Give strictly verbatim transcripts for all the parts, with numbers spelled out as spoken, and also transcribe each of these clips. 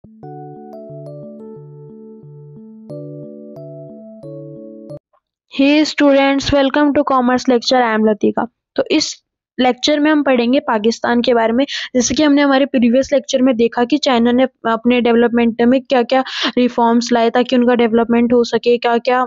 Hey students, welcome to commerce lecture. I am Latika. तो इस lecture में हम पढ़ेंगे पाकिस्तान के बारे में। जैसे कि हमने हमारे प्रीवियस लेक्चर में देखा कि चाइना ने अपने डेवलपमेंट में क्या क्या रिफॉर्म्स लाए ताकि उनका डेवलपमेंट हो सके, क्या क्या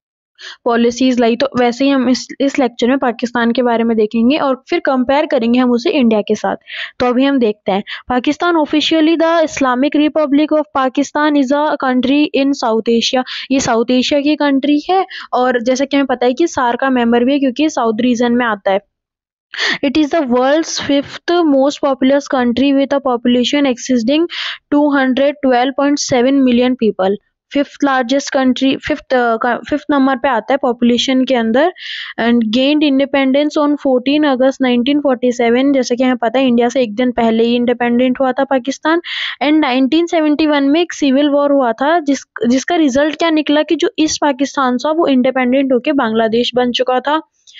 पॉलिसीज लाई। तो वैसे ही हम इस इस लेक्चर में पाकिस्तान के बारे में देखेंगे और फिर कंपेयर करेंगे हम उसे इंडिया के साथ। तो अभी हम देखते हैं। Pakistan officially the Islamic Republic of Pakistan is a country in South Asia. ये साउथ एशिया की कंट्री है और जैसा कि हमें पता है कि सार का मेंबर भी है क्योंकि साउथ रीजन में आता है। It is the world's fifth most populous country with a population exceeding two hundred twelve point seven million people. Fifth largest country, fifth fifth number पे आता है पॉपुलेशन के अंदर। And gained independence on fourteen August nineteen forty seven. जैसे कि हमें पता है इंडिया से एक दिन पहले ही इंडिपेंडेंट हुआ था Pakistan. And nineteen seventy one में एक सिविल वॉर हुआ था जिस जिसका रिजल्ट क्या निकला कि जो ईस्ट पाकिस्तान था वो इंडिपेंडेंट होके बांग्लादेश बन चुका था।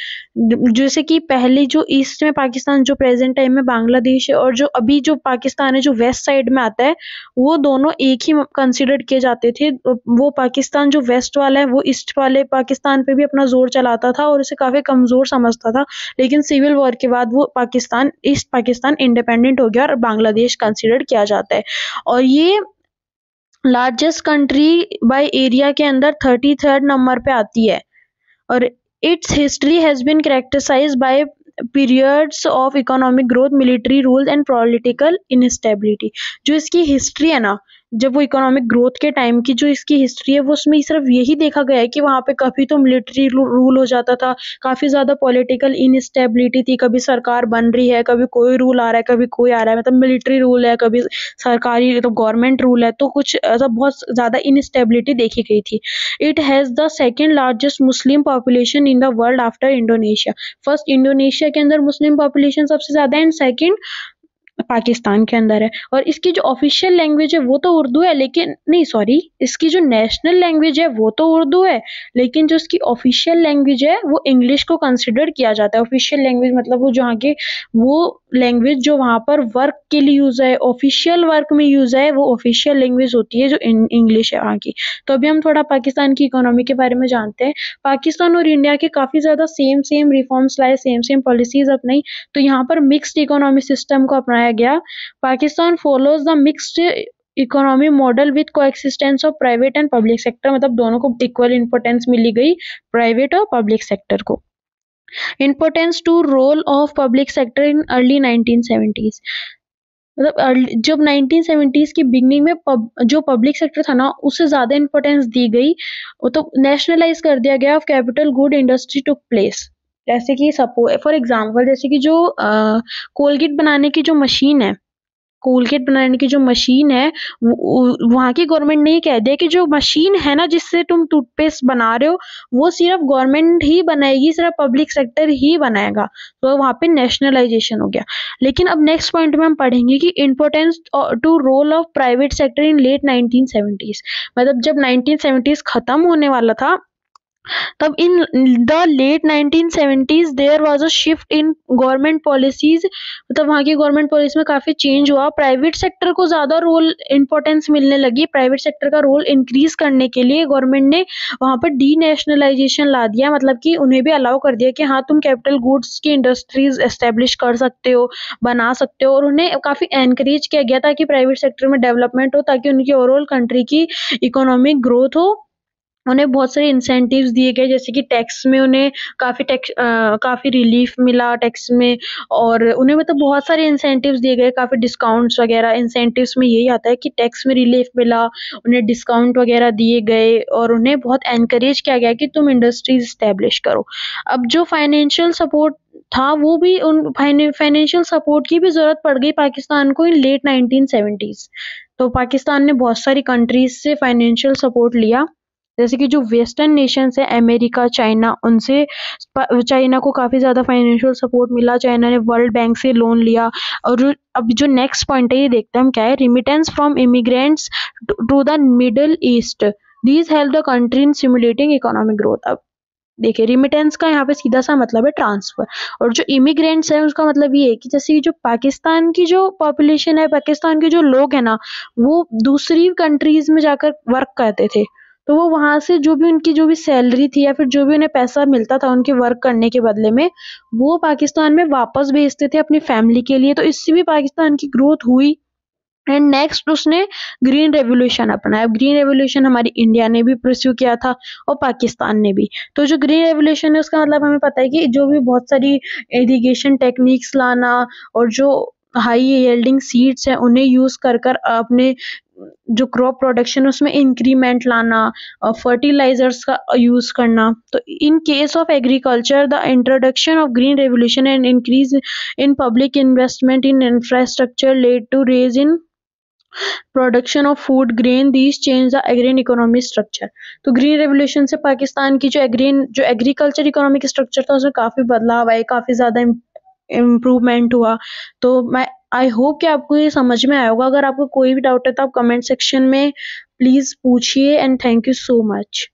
जैसे कि पहले जो ईस्ट में पाकिस्तान जो प्रेजेंट टाइम में बांग्लादेश है और जो अभी जो पाकिस्तान है जो वेस्ट साइड में आता है वो दोनों एक ही कंसिडर किए जाते थे। वो पाकिस्तान जो वेस्ट वाला है वो ईस्ट वाले पाकिस्तान पे भी अपना जोर चलाता था और उसे काफी कमजोर समझता था। लेकिन सिविल वॉर के बाद वो पाकिस्तान ईस्ट पाकिस्तान इंडिपेंडेंट हो गया और बांग्लादेश कंसिडर किया जाता है। और ये लार्जेस्ट कंट्री बाय एरिया के अंदर थर्टी थर्ड नंबर पे आती है। और its history has been characterized by periods of economic growth, military rule and political instability। जो इसकी हिस्ट्री है ना, जब वो इकोनॉमिक ग्रोथ के टाइम की जो इसकी हिस्ट्री है वो उसमें सिर्फ यही देखा गया है कि वहाँ पे कभी तो मिलिट्री रूल हो जाता था, काफी ज्यादा पॉलिटिकल इनस्टेबिलिटी थी, कभी सरकार बन रही है, कभी कोई रूल आ रहा है, कभी कोई आ रहा है, मतलब मिलिट्री रूल है, कभी सरकारी तो गवर्नमेंट रूल है, तो कुछ ऐसा बहुत ज्यादा इनस्टेबिलिटी देखी गई थी। It has the second largest Muslim population in the world after Indonesia. First Indonesia के अंदर मुस्लिम पॉपुलेशन सबसे ज्यादा है एंड सेकेंड पाकिस्तान के अंदर है। और इसकी जो ऑफिशियल लैंग्वेज है वो तो उर्दू है, लेकिन नहीं सॉरी इसकी जो नेशनल लैंग्वेज है वो तो उर्दू है, लेकिन जो इसकी ऑफिशियल लैंग्वेज है वो इंग्लिश को कंसिडर किया जाता है। ऑफिशियल लैंग्वेज मतलब वो जहाँ के वो लैंग्वेज जो वहाँ पर वर्क के लिए यूज है, ऑफिशियल वर्क में यूज है, वो ऑफिशियल लैंग्वेज होती है जो इंग्लिश है वहाँ की। तो अभी हम थोड़ा पाकिस्तान की इकोनॉमी के बारे में जानते हैं। पाकिस्तान और इंडिया के काफी ज्यादा सेम सेम रिफॉर्म्स लाए, सेम सेम पॉलिसीज अपनाई, तो यहाँ पर मिक्स्ड इकोनॉमी सिस्टम को अपनाया गया। Pakistan follows the mixed economy model with coexistence of private and public sector. मतलब दोनों को इक्वल इंपॉर्टेंस मिली गई, प्राइवेट और पब्लिक सेक्टर को। Importance to role of public sector in early nineteen seventies. मतलब जब नाइनटीन सेवेंटीज की बिगनिंग में पब, जो पब्लिक सेक्टर था ना उससे ज्यादा इंपॉर्टेंस दी गई, तो नेशनलाइज कर दिया गया of capital good industry took place. जैसे कि सपोज फॉर एग्जांपल जैसे कि जो कोलगेट बनाने की जो मशीन है, कोलगेट बनाने की जो मशीन है वहां की गवर्नमेंट ने कह दिया कि जो मशीन है ना जिससे तुम टूथपेस्ट बना रहे हो वो सिर्फ गवर्नमेंट ही बनाएगी, सिर्फ पब्लिक सेक्टर ही बनाएगा। तो वहां पे नेशनलाइजेशन हो गया। लेकिन अब नेक्स्ट पॉइंट में हम पढ़ेंगे कि importance to role of private sector in late nineteen seventies. मतलब जब नाइनटीन सेवेंटीज खत्म होने वाला था तब in the late nineteen seventies there was a shift in government policies. मतलब वहाँ की गवर्नमेंट पॉलिसी में काफी चेंज हुआ, प्राइवेट सेक्टर को ज्यादा रोल इंपॉर्टेंस मिलने लगी। प्राइवेट सेक्टर का रोल इंक्रीज करने के लिए गवर्नमेंट ने वहाँ पर डी नेशनलाइजेशन ला दिया, मतलब कि उन्हें भी अलाउ कर दिया कि हाँ तुम कैपिटल गुड्स की इंडस्ट्रीज एस्टेब्लिश कर सकते हो, बना सकते हो। और उन्हें काफी एनकरेज किया गया ताकि प्राइवेट सेक्टर में डेवलपमेंट हो, ताकि उनकी ओवरऑल कंट्री की इकोनॉमिक ग्रोथ हो। उन्हें बहुत सारे इंसेंटिव्स दिए गए, जैसे कि टैक्स में उन्हें काफ़ी टैक्स काफ़ी रिलीफ मिला टैक्स में, और उन्हें मतलब बहुत सारे इंसेंटिव्स दिए गए, काफ़ी डिस्काउंट्स वगैरह। इंसेंटिव्स में यही आता है कि टैक्स में रिलीफ मिला, उन्हें डिस्काउंट वगैरह दिए गए और उन्हें बहुत एनकरेज किया गया कि तुम इंडस्ट्रीज इस्टेब्लिश करो। अब जो फाइनेंशियल सपोर्ट था वो भी उन फाइनेंशियल सपोर्ट की भी ज़रूरत पड़ गई पाकिस्तान को इन लेट नाइनटीन सेवेंटीज। तो पाकिस्तान ने बहुत सारी कंट्रीज से फाइनेंशियल सपोर्ट लिया, जैसे कि जो वेस्टर्न नेशंस है अमेरिका, चाइना, उनसे चाइना को काफ़ी ज़्यादा फाइनेंशियल सपोर्ट मिला। चाइना ने वर्ल्ड बैंक से लोन लिया। और अब जो नेक्स्ट पॉइंट है ये देखते हैं हम क्या है, remittance from immigrants to the Middle East, these help the country in simulating economic growth. अब देखिए रिमिटेंस का यहाँ पे सीधा सा मतलब है ट्रांसफर, और जो इमिग्रेंट्स है उसका मतलब ये है कि जैसे जो पाकिस्तान की जो पॉपुलेशन है, पाकिस्तान के जो लोग हैं ना, वो दूसरी कंट्रीज में जाकर वर्क करते थे, तो वो वहां से जो भी उनकी जो भी सैलरी थी या फिर जो भी उन्हें पैसा मिलता था उनके वर्क करने के बदले में, वो पाकिस्तान में वापस भेजते थे अपनी फैमिली के लिए। तो इससे भी पाकिस्तान की ग्रोथ हुई। एंड नेक्स्ट उसने ग्रीन रेवोल्यूशन अपनाया। ग्रीन रेवोल्यूशन हमारी इंडिया ने भी परस्यू किया था और पाकिस्तान ने भी। तो जो ग्रीन रेवोल्यूशन है उसका मतलब हमें पता है कि जो भी बहुत सारी इरिगेशन टेक्निक्स लाना और जो हाई यील्डिंग सीड्स हैं उन्हें यूज कर कर अपने जो क्रॉप प्रोडक्शन उसमें इंक्रीमेंट लाना, फर्टिलाइजर्स का यूज करना। तो in case of agriculture the introduction of green revolution and increase in public investment in infrastructure led to raise in production of food grain, these change the agrarian economic structure. तो green revolution से पाकिस्तान की जो एग्रीन जो agriculture economic structure था उसमें काफ़ी बदलाव आए, काफ़ी ज़्यादा इम्प्रूवमेंट हुआ। तो मैं आई होप कि आपको ये समझ में आया होगा। अगर आपको कोई भी डाउट है तो आप कमेंट सेक्शन में प्लीज़ पूछिए। And thank you so much.